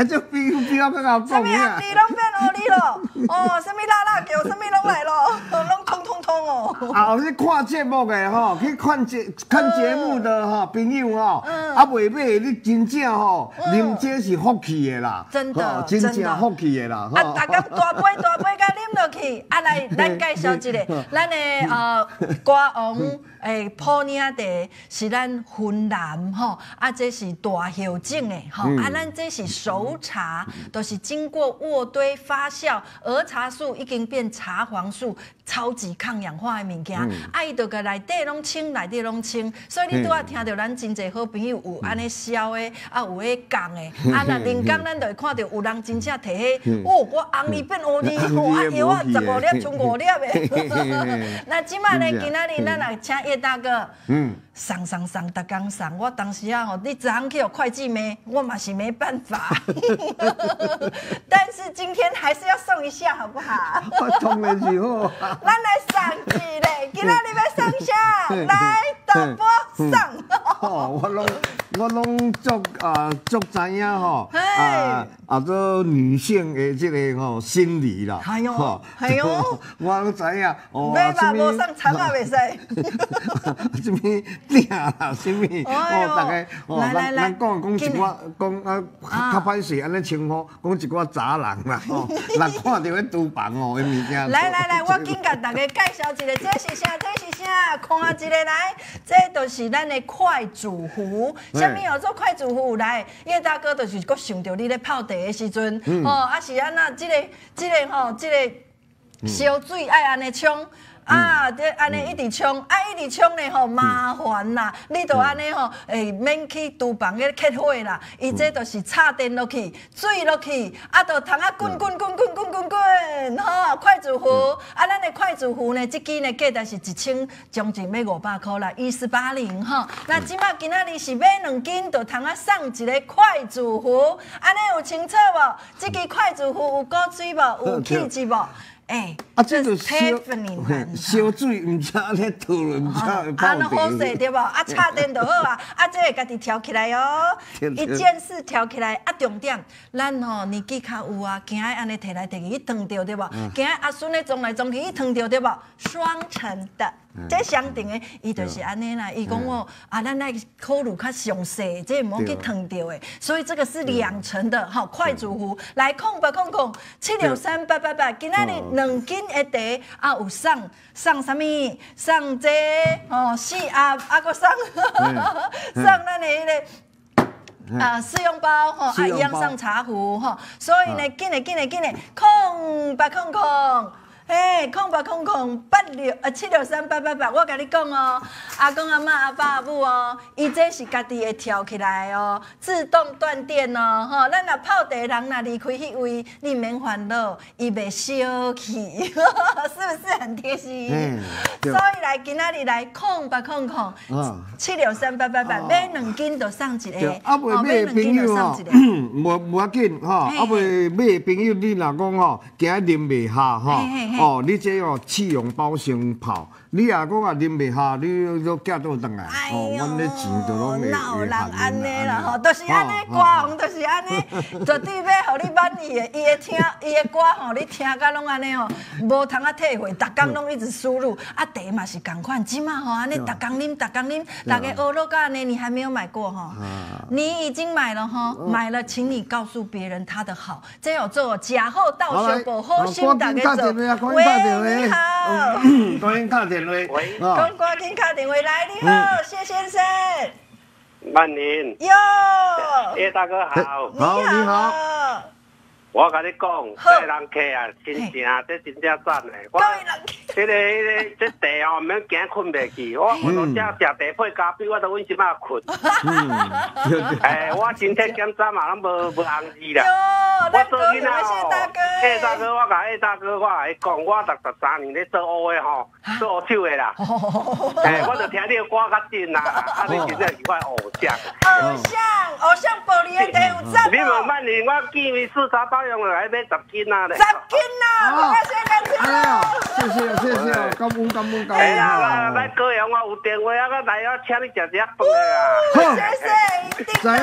啊，这比比我更好什么讲啊？你拢变黑你咯？哦，什么啦啦叫，什么拢来咯？拢通通通哦。 啊，有去看节目的吼，去看节看节目的吼朋友吼，啊袂买，你真正吼，啉这是福气的啦， 真的， 真正福气的啦。 啊，大家大杯大杯甲啉落去，啊来，咱介绍一个，咱的呃歌王诶普尼亚茶是咱云南吼，啊这是大叶种的吼，啊咱这是熟茶，都是经过渥堆发酵，儿茶素已经变茶黄素，超级抗氧化的物件，啊伊就个内底拢清，内底拢清，所以你拄啊听到咱真侪好朋友有安尼烧的，啊有迄讲的，啊若临工咱就会看到有人真正摕迄，哦我红哩变黑哩，吼啊药啊十五粒剩五粒的。那即摆咧今仔日咱来请叶大哥，嗯，送送送，逐工送。我当时啊吼，你昨昏去互会计骂，我嘛是没办法。但是今天还是要送一下，好不好？ 我当然是好。 咱来送一个，今仔日要送啥？来，大波送。 哦，我拢我拢足啊足知影吼，啊啊做女性的这个吼心理啦， 系哟，系哟， 我拢知影。哦， 买吧无送葱啊，袂使。 什么鼎啦，什么哦，大概哦，咱咱讲讲一寡讲啊较歹势安尼称呼，讲一寡杂人啦，吼，人看到迄厨房哦，迄物件。 来来来，我紧甲大家介绍一个，这是啥？这是啥？看一个来，这就是咱的快煮壶。什么叫做快煮壶？来，叶大哥就是搁想到你咧泡茶的时阵，哦，啊是安那，这个这个吼，这个烧水爱安尼冲。啊，这安尼一直冲，啊一直冲咧吼麻烦啦，你著安尼吼，诶免去厨房咧开火啦，伊这就是插电落去，水落去，啊，著通啊滚滚滚滚滚滚滚，吼快煮壶，啊咱的快煮壶呢，即支呢价值是一千将近要五百块啦，一四八零吼，那即摆今仔日是买两斤，著通啊送一个快煮壶，安尼有清楚无？即支快煮壶有过水无？有气质无？哎， 啊，这就烧烧水，唔知安尼倒落，唔知会泡茶。好势对无？啊，插电就好啊，啊，这个家己调起来哦，一件事调起来。啊，重点，咱吼年纪较有啊，惊爱安尼摕来摕去，伊烫着对无？惊爱阿孙咧装来装去，伊烫着对无？双层的。这相定的，伊就是安尼啦。伊讲我啊，咱来考虑较详细，这唔好去烫着的。所以这个是两层的，哈，快煮壶。来，空吧空空，七六三八八八，今仔日两斤的茶啊，有送送啥物？送这哦，四盒啊，个送送咱的迄个。啊，试用包吼，啊一样上茶壶吼，所以呢，紧嘞紧嘞紧嘞，空吧空空。哎，空吧空空八六呃七六三八八八，我甲你讲哦，阿公阿嬷阿爸阿母哦，伊这是家己会调起来哦，自动断电哦，吼，咱若泡茶人若离开迄位，你免烦恼，伊袂烧去，是不是很贴心？嗯，所以来今仔日来空吧空空，七六三八八八买两斤就送一个， 啊袂买的朋友吼，无无要紧吼，啊袂买的朋友你若讲吼，惊啉袂下吼。哦，你这哦气溶包先泡，你若讲啊啉袂下，你就寄倒转来。哦，阮咧钱就拢会哪有人安尼啦吼，都是安尼，歌王都是安尼，绝对要互你满意的。伊的听，伊的歌吼，你听甲拢安尼吼，无通啊退回，逐工拢一直输入。啊，茶嘛是共款，即马吼安尼，逐工啉，逐工啉，大家学落甲安尼，你还没有买过哈？你已经买了哈，买了，请你告诉别人它的好，这有做假后到修补，好心大家做。喂，你好。 赶紧打电话。 喂。 赶赶紧打电话来，你好，谢先生。 曼宁。 哟。 叶大哥好。 好，你好。 我甲你讲，这人客啊，真正这真正赞的。我，这个这个这茶哦，免惊困袂去。我我到遮食茶配咖啡，我都阮即马困。哎，我身体检查嘛，拢无无红字啦。我做囡仔哦，叶大哥，我甲叶大哥，我甲伊讲，我六十三年咧做乌的吼，做乌手的啦。哎，我就听你的歌较真啦，啊，你真正是我偶像。 偶像，偶像玻璃的茶有赞。 你问曼玲，我见伊四茶包用来买十斤啊咧。 十斤啊！我先感谢。 哎呀，谢谢谢谢，感恩感恩感恩。 哎呀，来高阳我有电话啊，我来我请你食一饭的啊。 谢谢，一定一定。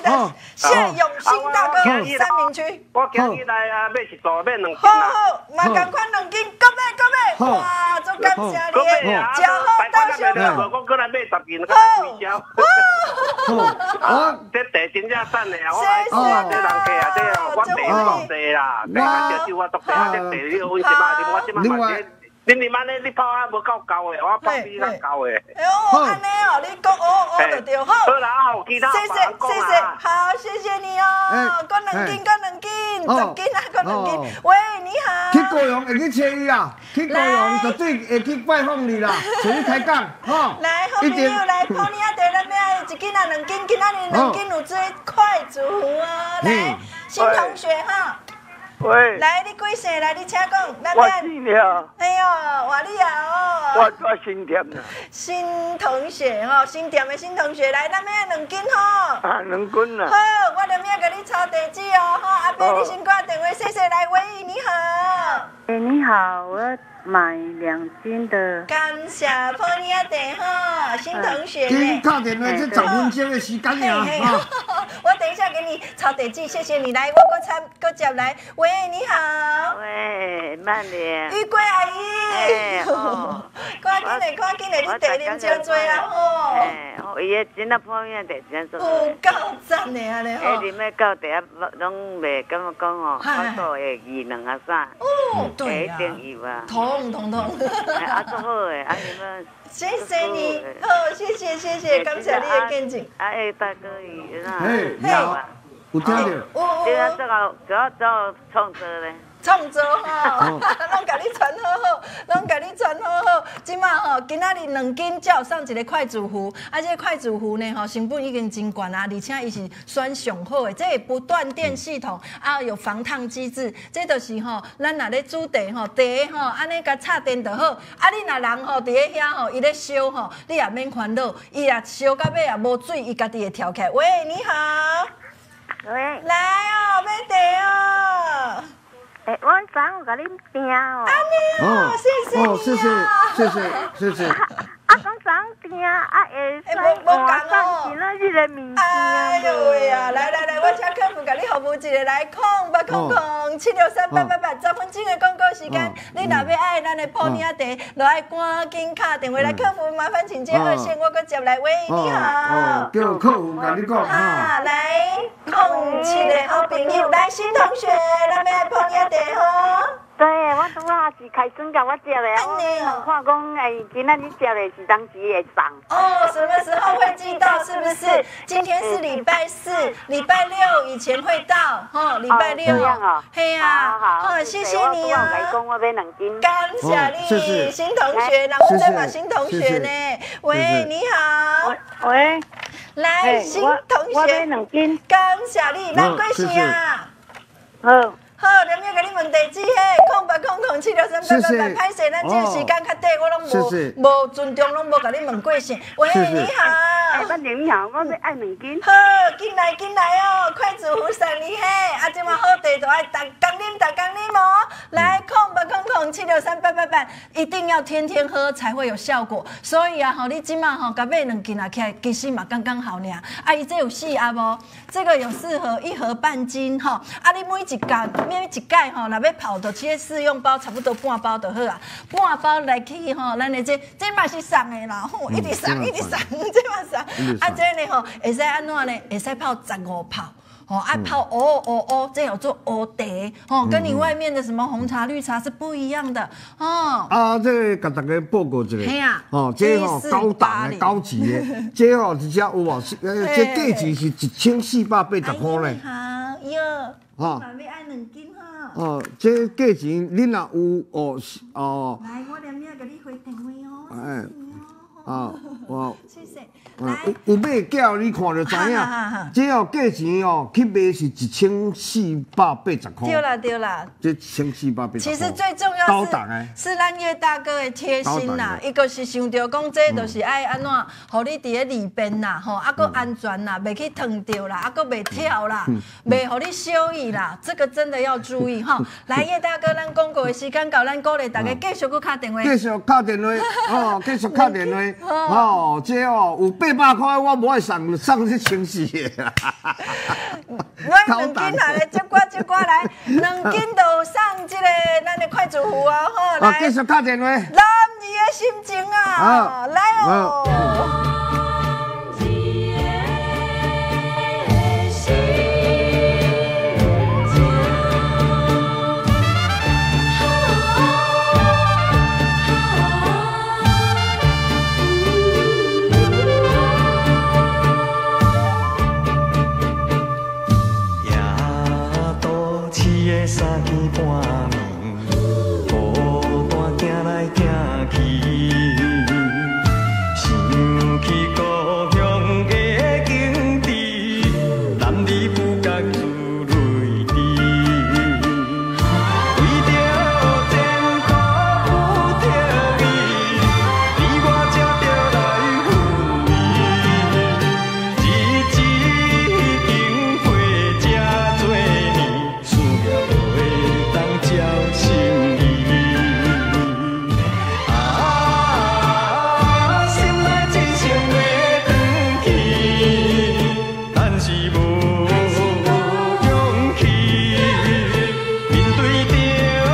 的谢永新大哥三明区。 我今日来啊，买一组，买两斤好啦。 好，嘛赶快两斤，各买各买。哇，真感谢你，真好到小妹。我过来买十斤，个推销。我这地真正赞的啊！我来我这人客啊，这我地放地啦，地啊少少我都地啊，这地你温什么？我这嘛嘛这。你你妈呢？你泡啊无够够的，我泡比较够的。 哎呦，安尼哦，你讲哦哦就对，好。 好啦，好，其他谢谢谢谢，好，谢谢你哦。各两斤，各两斤，十斤啊，各两斤。喂，你好。 去高雄会去找伊啦，去高雄绝对会去拜访你啦，找你开讲，吼。 来，好朋友来，泡你啊，地咱要一斤啊，两斤，今仔日两斤有做快煮糊啊，来，新同学哈。 喂， 来，你几岁？来，你请讲。 我四了。 哎呦，话你啊哦。 我我新店啦。 新同学吼，新店的新同学，来，咱要两斤吼。 啊，两斤啦。 好，我连夜给你抄地址哦，吼，阿伯你先挂电话，谢谢。来，喂，你好。 哎，你好，我要买两斤的。 感谢泡你啊地吼，新同学呢。打电话这十分钟的时间呀，哈。 我等一下给你抄地址，谢谢你。来，我搁插搁接来，喂，你好。 喂，慢点。 玉桂阿姨。哎，哦。赶紧来，赶紧来，你地啉真多啊吼。 哎，伊个真啊泡面地真多。 有够赞的安尼吼。 哎，啉要到地啊，拢袂感觉讲哦，我做会二两啊啥。 哦，对啊。 一定有啊。 痛痛痛。 啊，做好诶，啊你们。 谢谢你，好，谢谢谢谢，感谢你的见证。 啊，哎，大哥，伊那。 嘿，你好，有听到？ 对啊，这个主要做创作咧。 创作吼，拢甲你传好好，拢甲你传好好。即马吼，今仔日两斤才有送一个快煮壶，啊，这个快煮壶呢吼，成本已经真悬啊，而且伊是选上好的，这个不断电系统啊，有防烫机制，这就是吼，咱若咧煮茶吼，茶吼安尼甲插电就好。啊，你若人吼伫咧遐吼，伊咧烧吼，你也免烦恼，伊若烧到尾也无水，伊家己会跳起来。喂，你好。 喂。 来哦，买茶哦。 哎，我昨有甲你订哦。 安尼哦，谢谢你啊！ 谢谢谢谢谢谢。 啊，讲昨订啊，会使换上今仔日的物件。 哎呦喂啊！来来来，我请客服甲你服务一个来，空八空空七六三八八八，十分钟的广告时间。你若要爱咱的泡面茶，就爱赶紧打电话来客服，麻烦请接热线，我搁接来。喂，你好。 叫客服甲你讲哈。来，空七的好朋友，来新同学，咱要爱泡面茶吼。 对，我拄仔是开春甲我食的，我问看讲，哎，今仔日食的是当时会送。 哦，什么时候会寄到？是不是？今天是礼拜四，礼拜六以前会到，吼，礼拜六。 这样哦。 嘿呀，好，谢谢你啊。 我讲我买两斤。 感谢你，新同学，然后再把新同学呢。喂，你好。 喂。 来，新同学。 我买两斤。 感谢你，咱几时啊？ 好。 好，连夜给你问地址嘿，空八空空七六三八八八，歹势，咱这个时间较短，我拢无无尊重，拢无甲你问过线。喂，你好。 哎，我你好，我要爱两斤。 好，进来进来哦，快煮壶送你嘿，啊，即马好茶就爱逐工啉，逐工啉哦。来，空八空空七六三八八八，一定要天天喝才会有效果。所以啊，吼，你即马吼，甲买两斤啊起来，其实嘛刚刚好尔。啊，伊这有四盒无？这个有四盒，一盒半斤吼。啊，你每一缸。每一盖吼，若要泡，就切试用包，差不多半包就好啊。半包来去吼，咱的这这嘛是送的啦，吼，一直送，一直送，这嘛送。啊，这呢吼，会使安怎呢？会使泡十五泡。哦，爱泡哦哦哦，这有做欧茶哦，跟你外面的什么红茶、绿茶是不一样的哦。 啊，这个甲大家报告一下， 系啊， 哦，这吼高档的、高级的，这吼一只有无？这价钱是一千四百八十块咧。 好哟，哦，要爱两斤哈。哦， 这价钱恁若有哦哦。 来，我连夜给你回电话哦。 哎，啊，我。 谢谢。 有有买筊，你看就知影。这哦价钱哦，去卖是一千四百八十块。 对啦对啦， 这一千四百八十。 其实最重要高档的， 是咱叶大哥的贴心啦。伊个是想着讲，这就是爱安怎，互你伫咧里边啦，吼，啊个安全啦，袂去烫着啦，啊个袂跳啦，袂互你烧意啦。这个真的要注意哈。来，叶大哥，咱广告的时间到，咱鼓励大家继续去敲电话。 继续敲电话，哦，继续敲电话，哦，这哦有八。 八百块我无爱送，送去清洗的啦。 咱两斤下来，接歌接歌来，两斤就送这个咱的快祝福啊！吼，来， 继续打电话。 男儿的心情啊，来哦。 三更半暝，孤单行来行去，想起故乡的景致，男儿不觉自泪滴。为着前途不得已，你我才着来分离。日子已经过这多年，思念。照心意，啊，心内真想要回去，但是无勇气面对着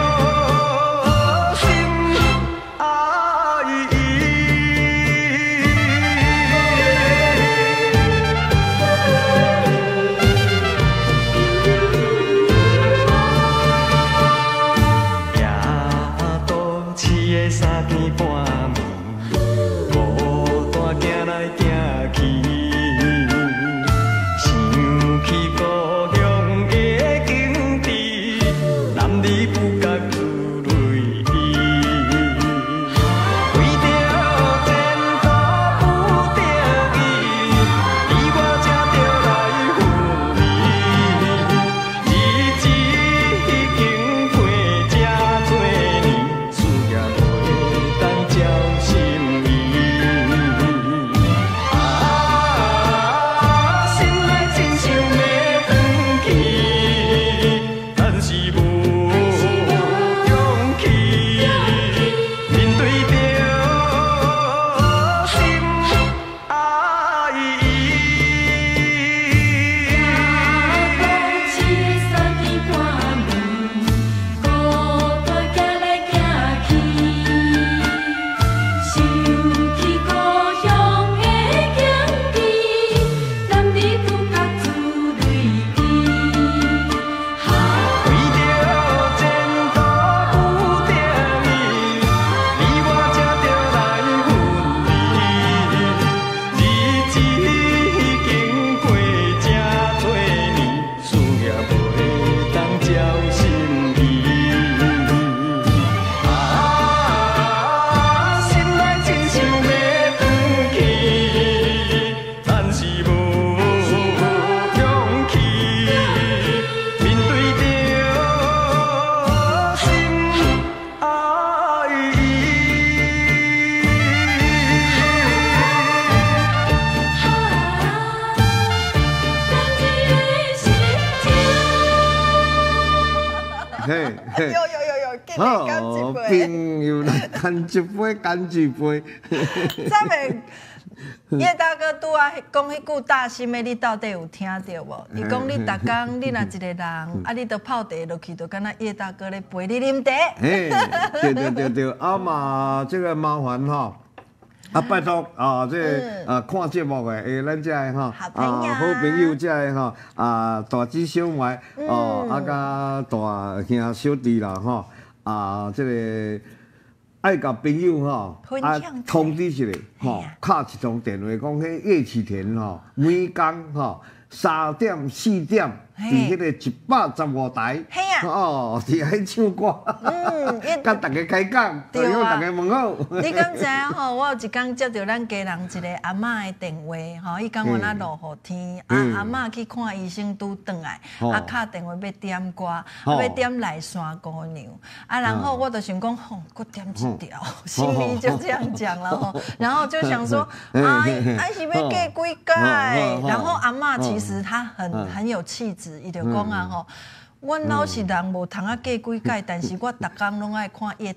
心爱伊。三更半暝，孤单行来行去，想起故乡的景致，男儿不觉自泪滴。为着前途不得已，你我才着来分离。日子已经过这多年，思念。照心意，啊，心内真想要回去，但是无勇气面对着心爱伊。 有有有有，今好， 年干一杯。 朋友来干一杯，干一杯。 咱们叶大哥拄啊讲迄句大心的，你到底有听到无？伊讲你逐工，你若一个人，啊，你都泡茶落去，就敢若叶大哥咧陪你啉茶。 嘿，对对对对，啊嘛，这个麻烦哈。啊，拜托啊，这个啊看节目的，诶，咱这个哈啊好朋友这个哈啊大姊小妹哦，啊甲大兄小弟啦哈啊，这个爱甲朋友哈啊通知一下吼，敲一通电话讲，迄叶启田吼每工吼三点四点伫迄个一百十五台哦，伫遐唱歌，嗯，甲大家开讲，对啊，大家问好。 你敢知影吼？我有一工接到咱家人一个阿嬷的电话，吼，伊讲我那落雨天，啊阿嬷去看医生拄转来，啊敲电话要点歌，啊要点来山姑娘，啊然后我就想讲，吼，搁点一条，心里就这样讲了吼，然后就想说，啊，还是要嫁几届？然后阿嬷其实她很很有气质，伊就讲啊吼。阮老是人无通啊嫁几届，但是我逐工拢爱看叶大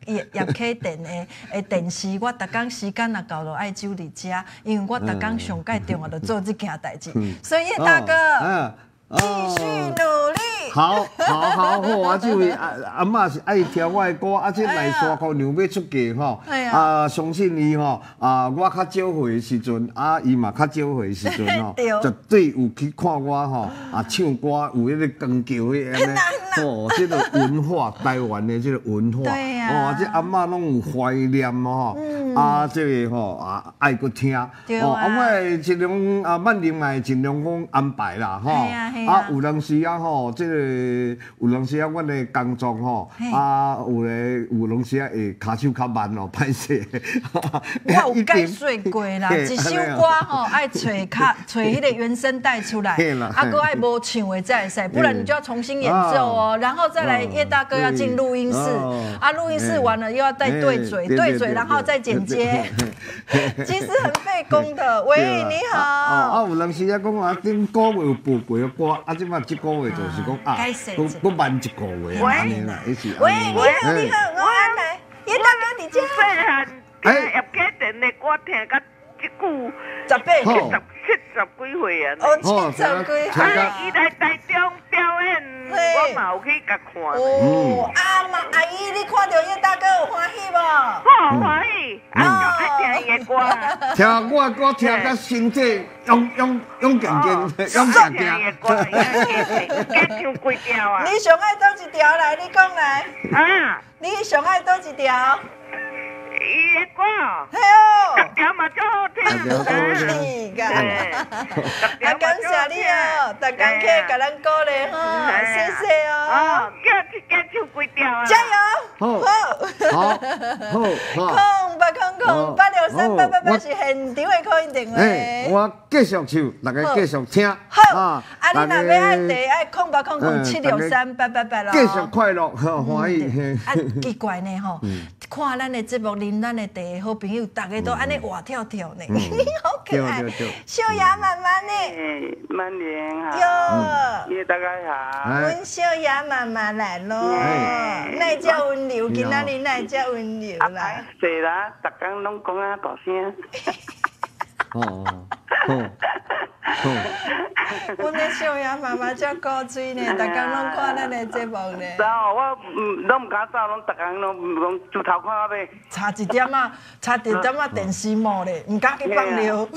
叶叶启电的的电视，我逐工时间若到了爱走伫遮，因为我逐工上介重要就做这件代志，所以叶大哥继续努力。 好，好，好，好！啊，这位阿阿嬷是爱听我的歌，啊，这来山姑娘要出嫁吼，啊，相信伊吼，啊，我较少岁的时阵，啊，伊嘛较少岁的时阵吼，绝对有去看我吼，啊，唱歌有迄个光桥迄安尼，哦，这个文化，台湾的这个文化，哦，这阿嬷拢有怀念吼，啊，这个吼啊爱搁听，哦，啊，我会尽量啊，万能嘛会尽量讲安排啦，吼，啊，有当时啊吼，这个。有当时啊，阮的工作吼，啊，有咧有当时啊会骹手较慢咯，歹势。 我有解说过啦，一首歌吼爱找较找迄个原声带出来，啊，搁爱无唱的才会使，不然你就要重新演奏哦，然后再来叶大哥要进录音室，啊，录音室完了又要再对嘴对嘴，然后再剪接，其实很费工的。喂，你好。 啊，有当时啊讲啊，顶个月有播过的歌，啊，即摆即个月就是讲。啊，搁搁慢一个月安尼啦，伊是。 喂，你好，你好，我安来，叶大哥你这。 细汉听叶启田的歌，听到即句十八岁， 七十几岁啊。 哦，七十几。 啊，伊来台中表演，我嘛有去甲看。 哦，阿妈阿姨，你看到叶大哥有欢喜无？ 我欢喜，啊，就爱听伊的歌。 听我的歌，听甲身体勇勇勇健健，勇健健。 加唱几条啊？ 你上爱倒一条来？你讲来。 啊？ 你上爱倒一条？ 伊的歌。 嘿哦。 逐条嘛足好听。 是噶。啊，感谢你哦，逐工去甲咱鼓励哈，谢谢哦。 哦，叫加唱几条啊？ 加油！ 好，好，好，好。 空八空空八六三八八八是现场的可以电话。 哎，我继续唱，大家继续听。 好，啊，你若要爱第爱空八空空七六三八八八咯。 继续快乐，欢喜。 啊，奇怪呢吼，看咱的节目，啉咱的茶，好朋友，大家都安尼活跳跳呢，好可爱。小雅妈妈呢？ 哎，曼莲好。 哟， 叶大家好。 阮小雅妈妈来咯，哪遮温柔，今仔日哪遮温柔啦？ 是啦，逐工拢讲啊大声。 哦哦哦。 阮的小雅妈妈遮古锥呢，逐工拢看咱的节目呢。 是哦，我嗯拢唔敢走，拢逐工拢拢自头看到尾。 差一点啊，差一点啊电视幕咧，唔敢去放尿。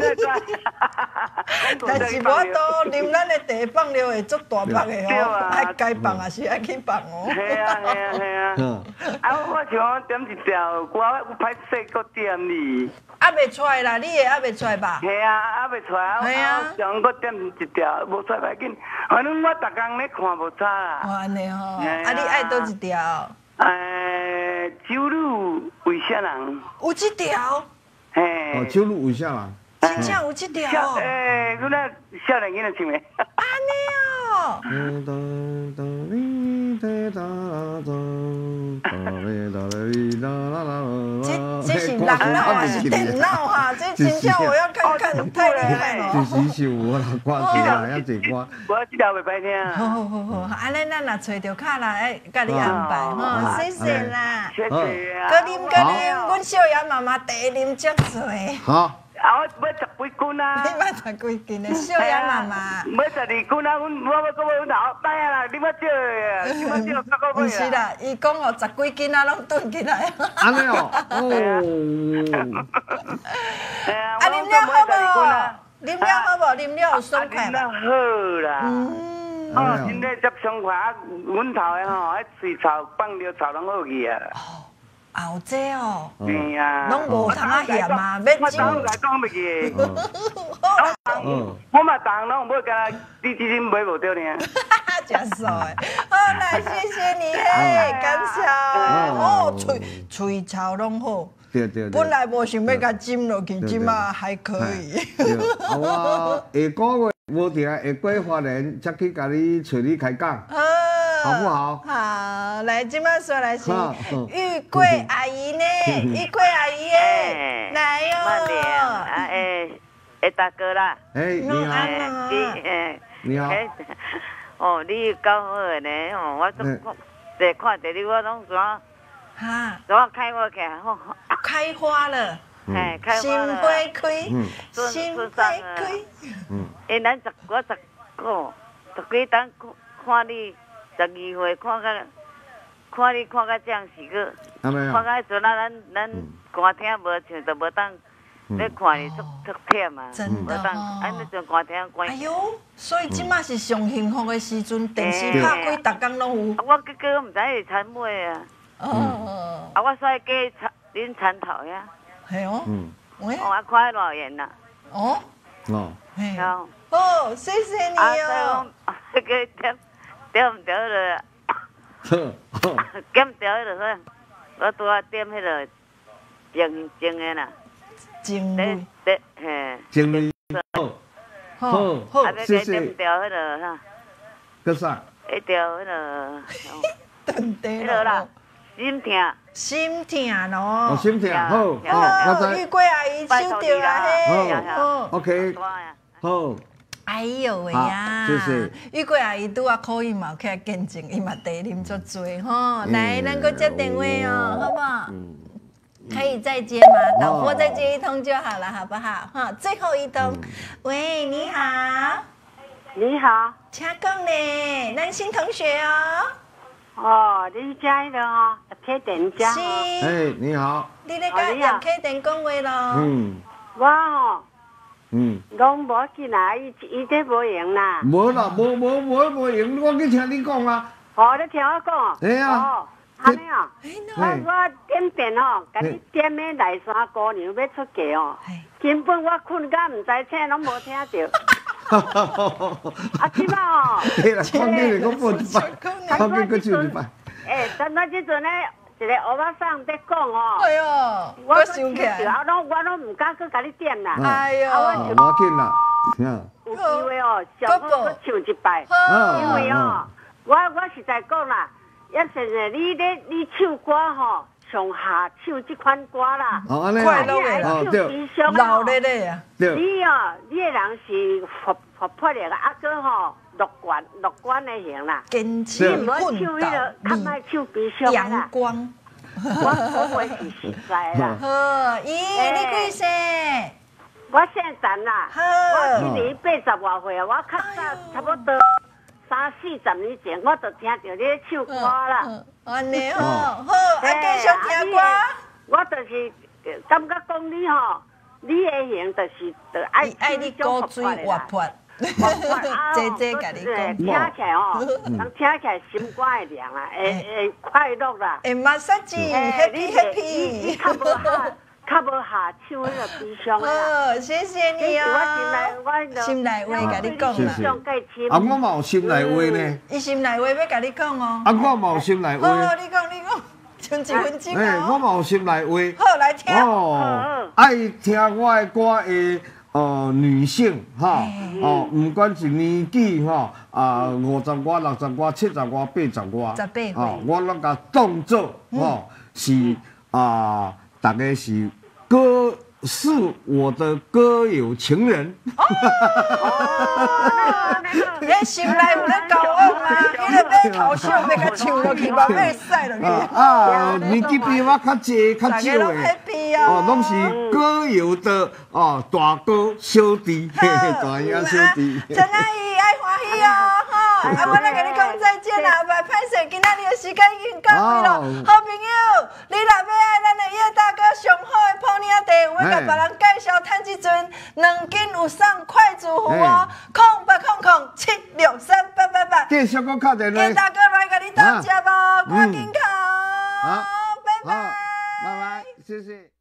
但是无法度啉咱的茶放尿会足大腹的哦，爱该放也是爱去放哦。 系啊系啊系啊！啊，我想点一条歌，有歹势搁点你。 还袂出来啦，你的还袂出来吧？ 系啊，还袂出来。系啊。想搁点一条，无出来紧。反正我逐工咧看无差啦。 哦，安尼吼。啊，你爱倒一条？ 诶，酒女为啥人？ 有一条。 嘿。 哦，酒女为啥人？ 真正有一条。 诶，阮那少年囡仔唱的。 安尼哦。这这是人脑还是电脑哈？这真正我要看看，太厉害了。 这是首我啦，歌词啦，遐济歌。 我这条袂歹听。 好好好好，安尼咱若找着卡啦，哎，甲你安排吼，谢谢啦。 谢谢啊。 搁啉搁啉，阮小雅妈妈茶啉足多。 好。 啊，我买十几斤啊！ 你买十几斤的小雅妈妈。 买十二斤啊！阮我要搁要老大啊啦，你莫少的，你莫少十个不是啦，伊讲哦，十几斤啊，拢囤起来。 安尼哦。 哦。 啊，啉了好无？啉了好无？啉了有爽快嘛？好啦。嗯。哦，真诶，接爽快啊！阮头的吼，迄水草放尿草拢好去啊。 后这哦， 对啊， 拢无通啊嫌啊，要酒。我来讲袂记。我嘛当拢买甲你之前买无着呢。 真爽诶！好来，谢谢你嘿，感谢哦，吹吹草拢好。 对对对。 本来无想要甲浸落去，浸啊还可以。 啊，我下个月无定下过花莲，才去甲你找你开讲。好不好？ 好，来，今麦说来是玉桂阿姨呢，玉桂阿姨耶，来哟。 慢点，啊诶，诶大哥啦。 哎，你好。 诶， 你好。 哦，你够好呢，哦，我总在看电视，我拢怎哈， 我开花起来，吼， 开花了， 哎，开心花了， 花开，心花开。 嗯，诶，咱十我十个十几档看你十二岁看到看你看到这样是个，看到迄阵啊，咱咱歌厅无唱，就无当。咧看你足足忝啊， 真的哦！ 安尼阵歌厅关。 哎呦，所以即马是上幸福的时阵，电视拍开，逐工拢有。 我结果毋知会参买啊。哦。啊，我煞去参恁参头呀。 系哦。嗯。 哦，我看偌远啦。 哦。 哦。 嘿。哦，谢谢你哦。 啊，所以讲，点点唔着了。呵。点唔着了呵，我拄啊点迄个精精的啦。 精锐， 对，嘿， 精锐，好，好，好，谢谢。 点掉迄个哈， 个啥？ 一掉迄个， 顿地迄个啦，心痛， 心痛咯。 哦，心痛，好，好， 我知。玉桂阿姨收到啦，嘿， 好 ，OK，好。 哎呦喂呀！ 谢谢。 玉桂阿姨拄啊可以嘛，起来见证，伊嘛茶啉足多吼。来，咱个接电话哦，好不好？可以再接吗？导播再接一通就好了，好不好？哈，最后一通。喂，你好。 你好。 请讲呢，咱新同学哦。 哦，你家迄个哦，客店家。 是。 哎，你好。 你咧甲叶客店讲话咯？ 嗯。 我吼。 嗯。 拢无去啦，伊伊这无用啦。 无啦，无无无无用，我去听你讲啊。 哦，你听我讲。 哎呀。 安尼哦，我我点电吼，甲你点的内山姑娘要出嫁哦，根本我困甲唔知请，拢无听到。啊，即摆哦， 对啦，讲起来讲报一摆，讲起佫唱一摆。 诶，等到即阵咧，一个欧巴桑在讲哦， 哎呦，我想起来， 啊，拢我拢唔敢去甲你点啦。 哎呦， 无要紧啦， 有机会哦，上好佫唱一摆，因为哦，我我实在讲啦。也是呢，你咧你唱歌吼，上下唱即款歌啦， 快乐的啦， 对， 老咧咧啊。 你哦，你个人是活活泼的，啊个吼乐观乐观的型啦。 坚持奋斗，阳光。 我讲话是实在啦。 好，咦，你几岁？ 我现在啦，我今年八十外岁啊，我较早差不多。三四十年前，我就听到你咧唱歌啦。 安尼吼，好，啊继续听歌。 我就是感觉讲你吼，你的型就是就爱爱你高水活泼，姐姐甲你讲， 听起来哦，人听起来心肝会凉啊，会会快乐啦， 会马杀鸡 ，happy happy。 较无下，较无下唱迄个悲伤啦。 好，谢谢你哦。我心内话甲你讲啦。 啊，我嘛有心内话呢。 伊心内话要甲你讲哦。 啊，我嘛有心内话。 好，你讲你讲，剩一分钟哎，我嘛有心内话。 好，来听。 哦，爱听我的歌的呃女性哈，哦，唔管是年纪哈，啊五十外、六十外、七十外、八十外， 十八哦，我拢甲当做哦是啊，大家是歌。是我的歌友情人。 哦，你心内有咧交往啊？你咧买头相要甲唱落去，嘛要使落去。 啊，年纪比我较济、较少的， 哦， 拢是歌友的哦，大哥小弟，大爷小弟。 陈阿姨爱欢喜哦，吼！啊，我来甲你讲再见啦，拜歹势，今仔日的时间已经到位了。好朋友，你若要爱咱的叶大哥上好的泡面茶，有要甲别人介绍，趁即阵两斤有送快煮壶哦，空八空空七六三八八八。 继续搁敲电话。 叶大哥来甲你道谢无，赶紧敲。 好， 拜拜。 拜拜，谢谢。